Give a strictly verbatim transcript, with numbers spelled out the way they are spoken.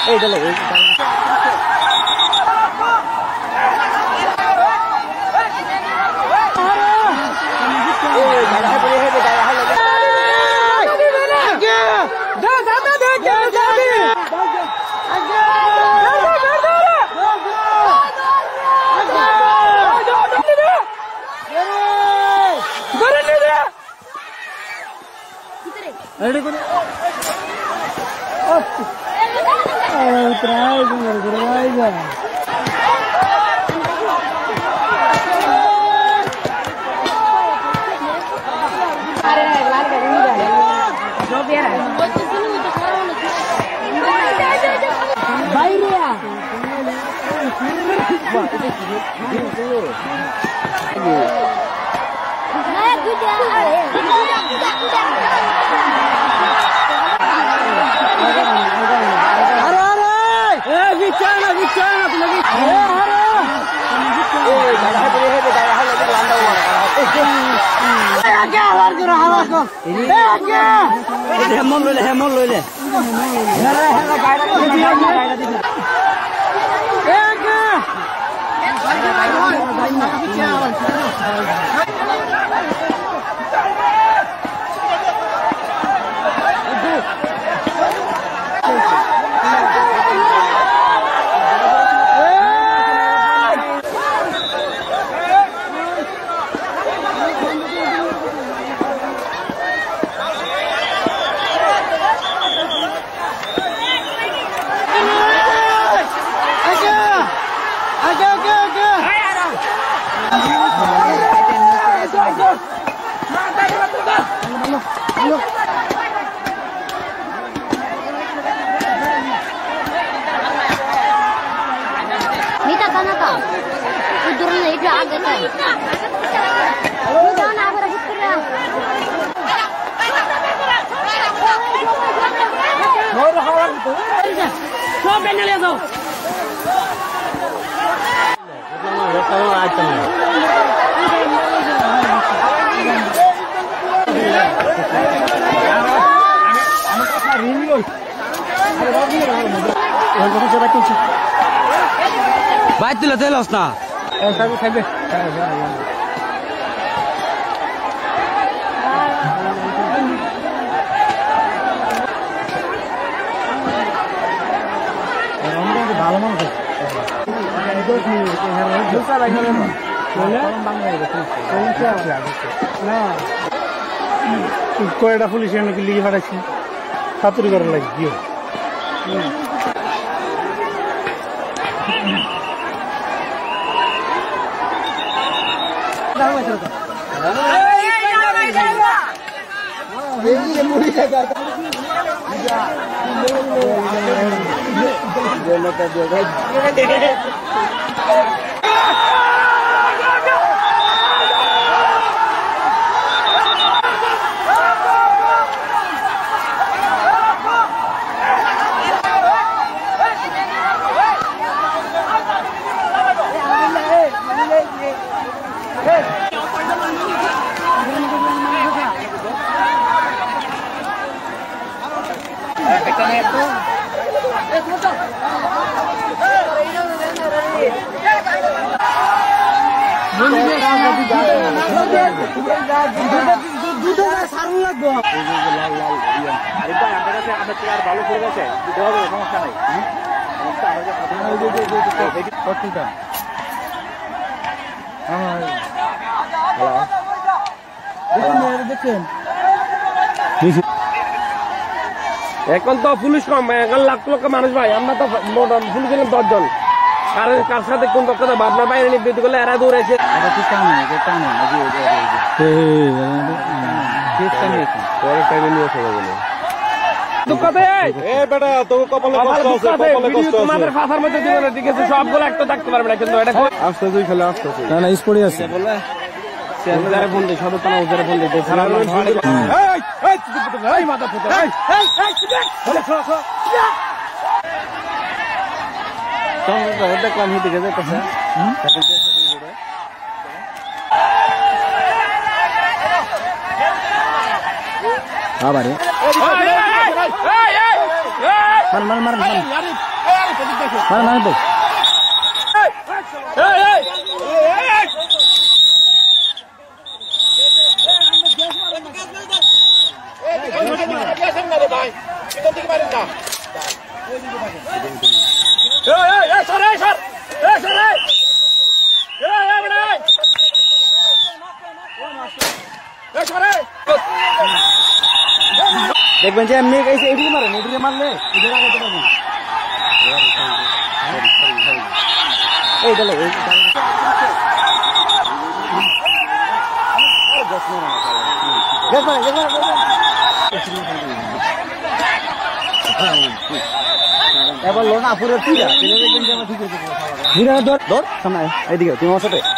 এই চলো এই হেমন লইলে হেমন লইলে Nita Kanaka, udurnya itu agak kan. Udah nak berapa putra? Baru halang tu. Kau benar le tu. Kalau ada. Baik tu lah telos na. Eh, sabi sabi. Orang tu dalam mana? Itu ni, juta lagi ni. Boleh? Bang lagi tu. Boleh. Nah. Kau ada polis yang nak lihat ada sih. Satu ribu orang lagi. Yo. Dah macam tu. Ini mudi jaga. Dia nak dia. এখন তো police কম, এখন লাখ লক্ষ মানুষ ভাই, আমরা তো police ছিলাম দশজন। কার কার সাথে কোন দক্ষতা আপনার বাইরে নিবৃত্তি করলে এরা দৌড়েছে। তোমাদের ফাঁসার মধ্যে জীবনের দিকে সবগুলো একটা থাকতে পারবে না, কিন্তু এটা আসতে তুই খেলে আসতে না না স্পোর্টই আছে বলে উজারে ফোন দিই, সদর থানা উজারে ফোন দিই। মাথা ফুটে দেখলাম হিটে গেছে আবার মার মার মার মার মার তো দেখবেন যে এমনি এসে এদিকে মারেন এদিকে মারলে এদিকে লাগাতে পারবেন এই চলে এই এবার লোনা পুরো ঠিক আছে ঠিক আছে দৌড় দৌড় সামনে এদিকে তুমি আমার সাথে